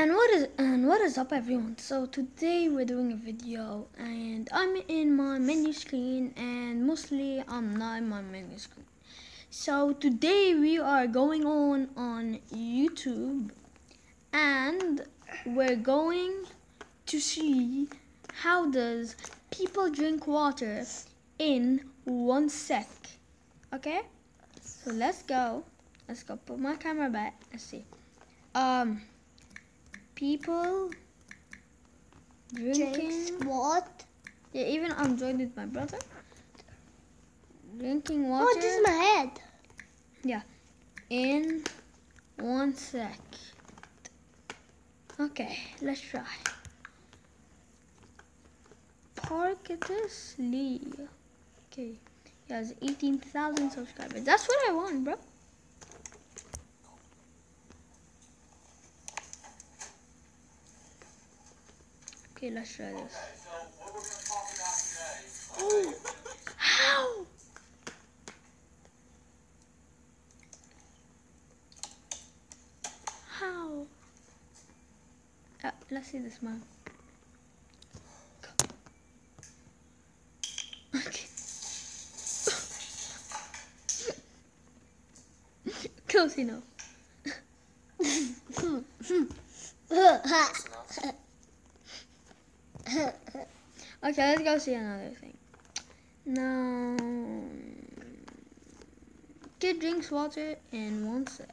what is up, everyone? So today we're doing a video and I'm in my menu screen, and mostly I'm not in my menu screen. So today we are going on YouTube, and we're going to see how does people drink water in 1 sec. Okay, so let's go put my camera back. Let's see. People drinking what? Yeah, even I'm joined with my brother. Drinking water. Oh, this is my head. Yeah, in 1 sec. Okay, let's try. Parketus Lee. Okay, he has 18,000 subscribers. That's what I want, bro. Okay, let's try this. So what we're going to talk about today. Oh, how? How? Let's see this man. Okay. Close enough. Okay, let's go see another thing. Now, kid drinks water in 1 sec.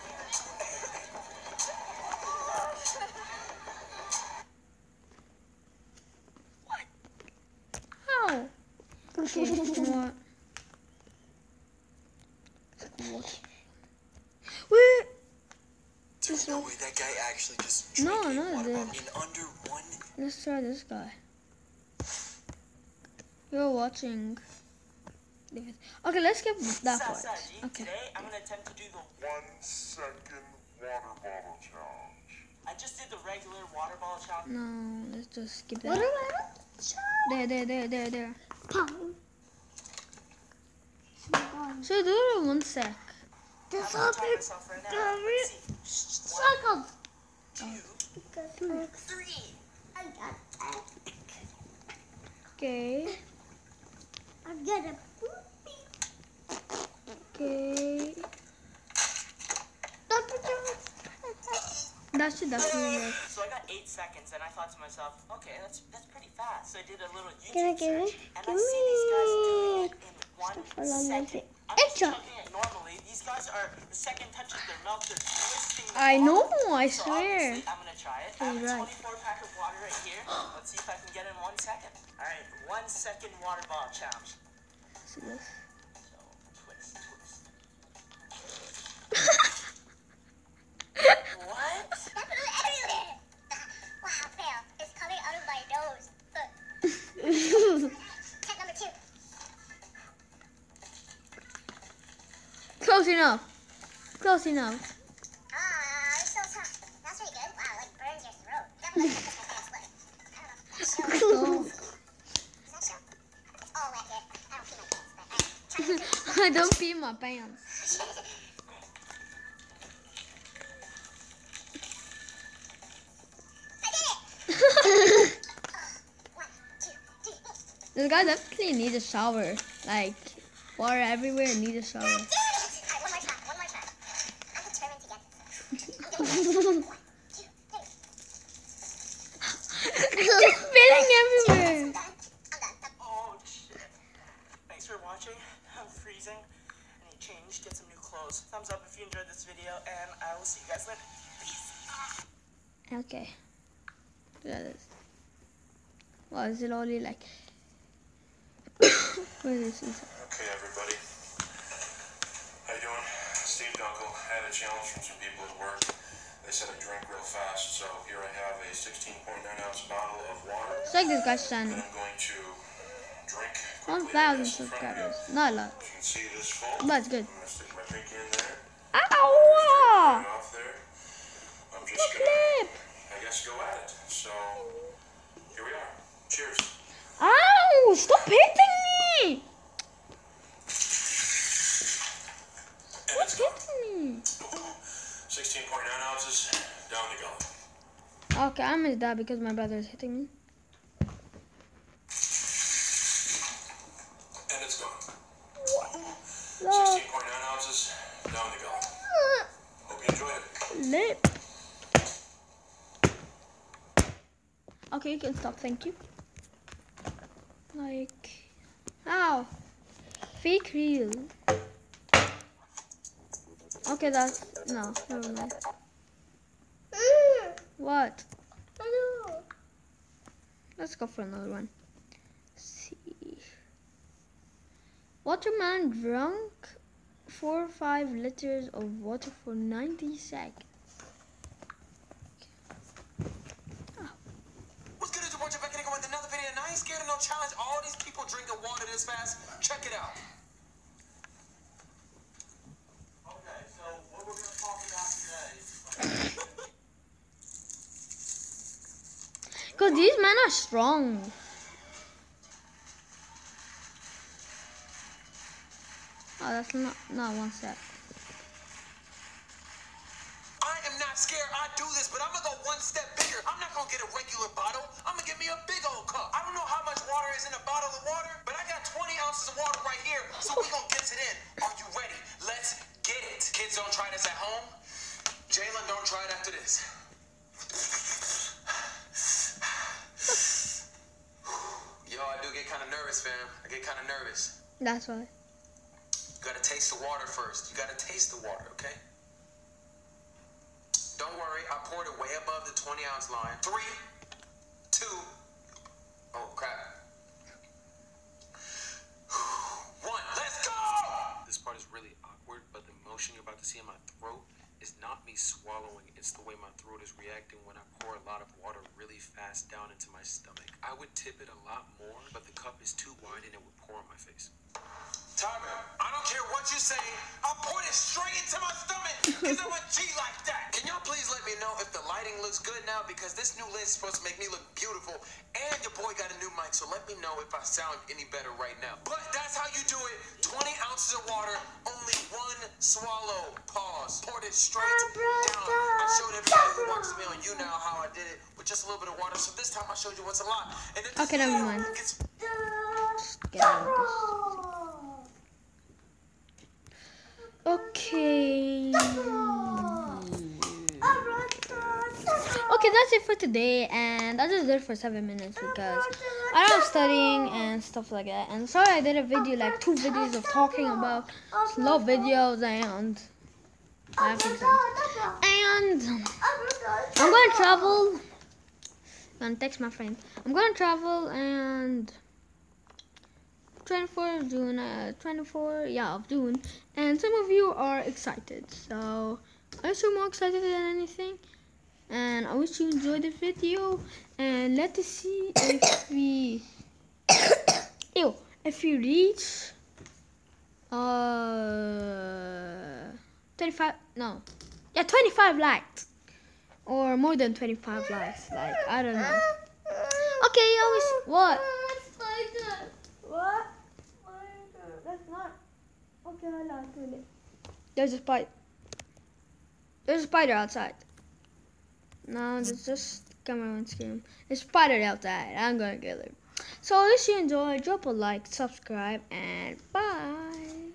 What? How? Okay, what? Wait. There's no way that guy actually just No, drank a no, water dude. bottle in under one. Let's try this guy. You're watching. Okay, let's skip that part. Okay. Today I'm gonna attempt to do the 1 second water bottle challenge. I just did the regular water bottle challenge. No, let's just skip What that. am I? There. Time. So do it in 1 sec. This I'm will gonna time be myself right now. Let's see. second. 2, 3. I got that. Okay. I'm gonna poopy. Okay. That should definitely work. So I got 8 seconds, and I thought to myself, okay, that's pretty fast. So I did a little Can I YouTube get search, it? and I Give see these guys doing me. it in 1 Astaghfirullah, second. I'm just Extra. chugging it normally. These guys are, the second touches their mouth, they're twisting the I know, bottle. I So swear. obviously, I'm gonna try it. I have a You're right. 24 pack of water right here. Let's see if I can get it in 1 second. All right, 1 second water bottle challenge. See this? So twist. What? Everywhere. Wow, fail. It's coming out of my nose. Tech number 2. Close enough. Close enough. It's so tough. That's pretty good. Wow, like burns your throat. Definitely like my pants wet. I don't know. Is that show? It's all wet here. I don't pee my pants, but try to do. I don't pee my pants. I did it! 1, 2, 3. This guy definitely needs a shower. Like, water everywhere, need a shower. Alright, one more try. I'm determined to get this. 1, 2, 3. It's spilling everywhere. I'm done. Oh, shit. Thanks for watching. I'm freezing. I need change, get some new clothes. Thumbs up if you enjoyed this video, and I will see you guys later. Peace. Okay. That is. Why is it only like? Where is this? Okay, everybody. How you doing? Steve Dunkel. I had a challenge from some people at work. They said I drank real fast, so here I have a 16.9 ounce bottle of water It's like this guy's that channel. I'm going to drink. 1,000 subscribers. Not a lot, You can see this full. but it's good. I'm going to stick my pinky in there. Ow! Right off there. I'm just going to, Flip! I guess, go at it. So, here we are. Cheers. Ow! Stop hitting me! And Stop it's gone. hitting me! 16.9 ounces down the gullet. Okay, I missed that because my brother is hitting me. And it's gone. Look, 16.9 ounces down the gullet. Hope you enjoyed it. lit. Okay, you can stop. Thank you. Like, ow, fake real. Okay, that's no, never mind. What? Let's go for another one. Let's see. Waterman drunk 4 or 5 liters of water for 90 seconds. What's good, it's your boy Jeff back again with another video, and I ain't scared of no challenge. All these people drinking water this fast. Check it out. Okay, so what we're gonna talk about today. Cause these men are strong. Oh, that's not one sec. I am not scared. I do this, but I'm gonna go one step bigger. I'm not gonna get a regular bottle. I'm gonna get me a big old cup. I don't know how much water is in a bottle of water, but I got 20 ounces of water right here, so we gonna get it in. Are you ready? Let's get it. Kids, don't try this at home. Jalen, don't try it after this. Yo, I do get kind of nervous, fam. I get kind of nervous. That's why. You gotta taste the water first. You gotta taste the water, okay? Don't worry, I poured it way above the 20-ounce line. 3, 2, oh crap. 1, let's go! This part is really awkward, but the motion you're about to see in my throat is not me swallowing. It's the way my throat is reacting when I pour a lot of water really fast down into my stomach. I would tip it a lot more, but the cup is too wide and it would pour on my face. Timer, I don't care what you say. I poured it straight into my stomach because I'm a G like that. Can y'all please let me know if the lighting looks good now? Because this new lens is supposed to make me look beautiful. And your boy got a new mic, so let me know if I sound any better right now. But that's how you do it. 20 ounces of water, only 1 swallow. Pause. Poured it straight down. I showed everybody who watches me on YouNow how I did it with just a little bit of water. So this time I showed you what's a lot. And if Okay, never mind. Gets Get out of this. Okay. Okay, that's it for today, and I just did it for 7 minutes because I was studying and stuff like that. And sorry I did a video, like 2 videos of talking about slow videos, and I have exams. And I'm gonna travel. I'm gonna text my friend. I'm gonna travel and 24 of June, 24 of June, and some of you are excited, so I'm so more excited than anything, and I wish you enjoyed the video, and let's see if we if we reach 25 likes, or more than 25 likes, like, I don't know. Okay, what? What? That's not. Okay, I'm not doing it. There's a spider. There's a spider outside. No, there's just camera on screen. There's a spider outside. I'm gonna kill him. So if you enjoyed, drop a like, subscribe, and bye.